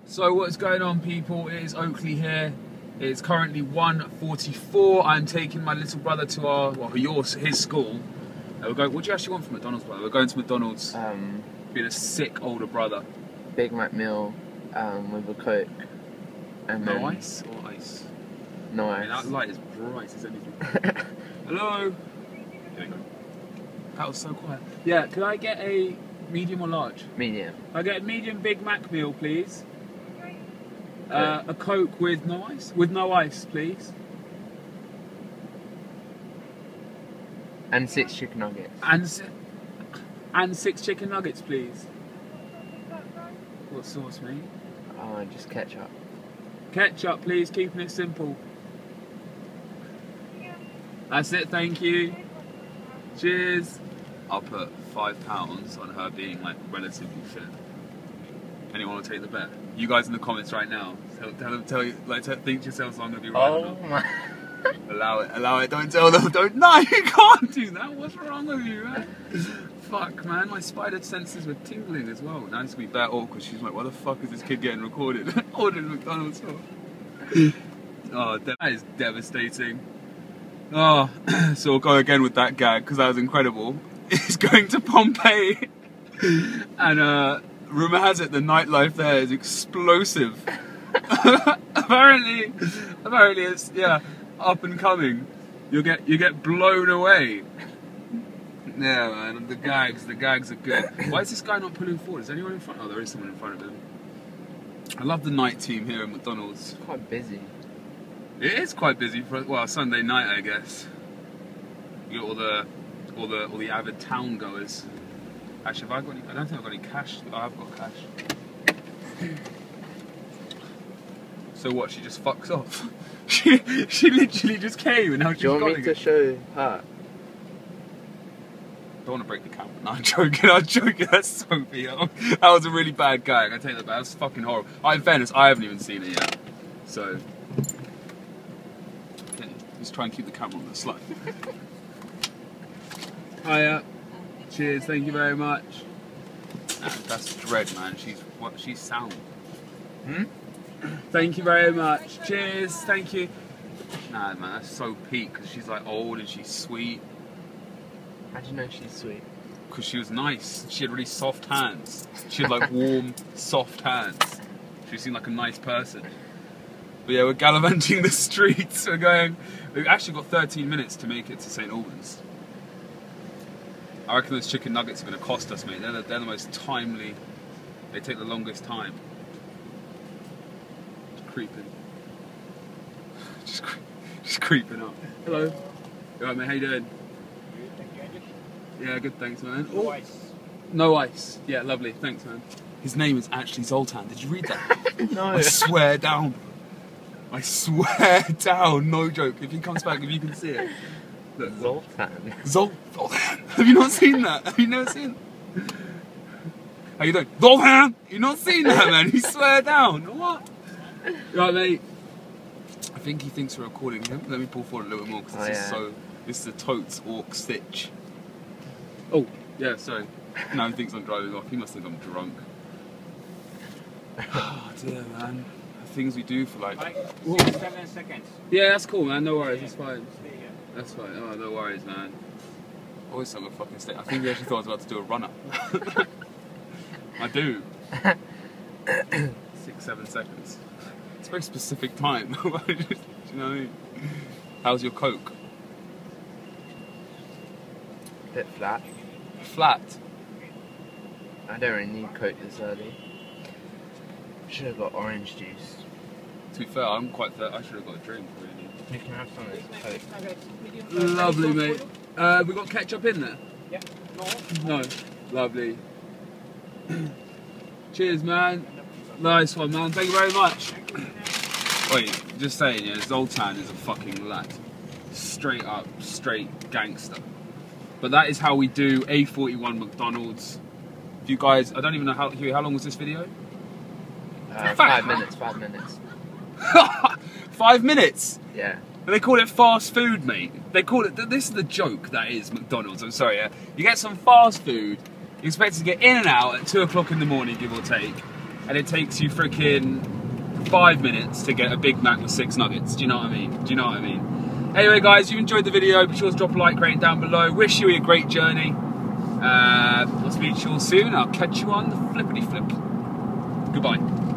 So what's going on, people? It is Oakley here. It's currently 1:44. I'm taking my little brother to his school. We're going. What do you actually want from McDonald's, brother? We're going to McDonald's. Being a sick older brother. Big Mac meal with a Coke. And no ice or ice? No ice. I mean, that light is bright as anything. Hello. There we go. That was so quiet. Yeah. Can I get a medium or large? Medium. I get a medium Big Mac meal, please. A Coke with no ice? With no ice, please. And 6 chicken nuggets. And 6 chicken nuggets, please. What sauce, mate? Just ketchup. Ketchup, please, keeping it simple. That's it, thank you. Cheers. I'll put £5 on her being like relatively fit. Anyone want to take the bet? You guys in the comments right now. Tell you, like, think to yourselves I'm gonna be right or not. My. Allow it. Don't tell them. No, you can't do that. What's wrong with you, man? Fuck, man. My spider senses were tingling as well. Now it's gonna be that awkward. She's like, why the fuck is this kid getting recorded? Ordered McDonald's. Oh, that is devastating. Oh, so we'll go again with that gag because that was incredible. It's going to Pompeii, and rumour has it the nightlife there is explosive. apparently it's up and coming. You get blown away. Yeah, man. The gags are good. Why is this guy not pulling forward? Is anyone in front? Oh, there is someone in front of him. I love the night team here at McDonald's. It's quite busy. It is quite busy for Sunday night, I guess. You got all the avid town goers. Actually, have I got any? I don't think I've got any cash. Oh, I've got cash. So what? She just fucks off. she literally just came and now she's gone. Do you want me to show her? I don't want to break the camera. No, I'm joking. That's so BL. That was a really bad gag. I take that back. That's fucking horrible. In fairness, I haven't even seen it yet. So, okay, just try and keep the camera on the slide. Hiya. Cheers. Thank you very much. Nah, that's dread, man. She's sound. Thank you very much. Cheers. Thank you. Nah, man, that's so peak because she's like old and she's sweet. How do you know she's sweet? Because she was nice. She had really soft hands. She had like warm, soft hands. She seemed like a nice person. But yeah, we're gallivanting the streets. We've actually got 13 minutes to make it to St. Albans. I reckon those chicken nuggets are going to cost us, mate. They're the most timely. They take the longest time. Just creeping. Just creeping up. Hello. You alright, mate? How you doing? Yeah, good, thanks, man. No ice. No ice. Yeah, lovely. Thanks, man. His name is actually Zoltan. Did you read that? No. I swear down. I swear down. No joke. If he comes back, if you can see it. Look, Zoltan. Zoltan. Have you not seen that? Have you never seen it? How you doing? Zoltan! You've not seen that, man? You swear down. What? Right, mate. I think he thinks we're recording him. Let me pull forward a little bit more because this is a totes orc stitch. Oh, yeah, sorry. No, he thinks I'm driving off. He must think I'm drunk. Oh, dear, man. The things we do for like... 7 seconds. Yeah, that's cool, man. No worries. That's fine. That's fine. Oh, no worries, man. Always so fucking state. I think he actually thought I was about to do a run-up. I do. 6-7 seconds. It's a very specific time. Do you know what I mean? How's your Coke? Bit flat. Flat. I don't really need Coke this early. Should have got orange juice. To be fair, I'm quite thirsty. I should have got a drink, really. You can have some of this Coke. Lovely, mate. We got ketchup in there? Yeah. No. Lovely. Cheers, man. Nice one, man. Thank you very much. Wait, just saying, yeah, Zoltan is a fucking lad. Straight up, straight gangster. But that is how we do A41 McDonald's. If you guys, I don't even know how long was this video? 5 minutes, 5 minutes. 5 minutes? Yeah. And they call it fast food, mate. They call it, this is the joke that is McDonald's, I'm sorry, yeah. You get some fast food, you're expected to get in and out at 2 o'clock in the morning, give or take. and it takes you freaking 5 minutes to get a Big Mac with 6 nuggets. Do you know what I mean? Do you know what I mean? Anyway, guys, if you enjoyed the video, be sure to drop a like rating down below. Wish you a great journey. I'll speak to you all soon. I'll catch you on the flippity flip. Goodbye.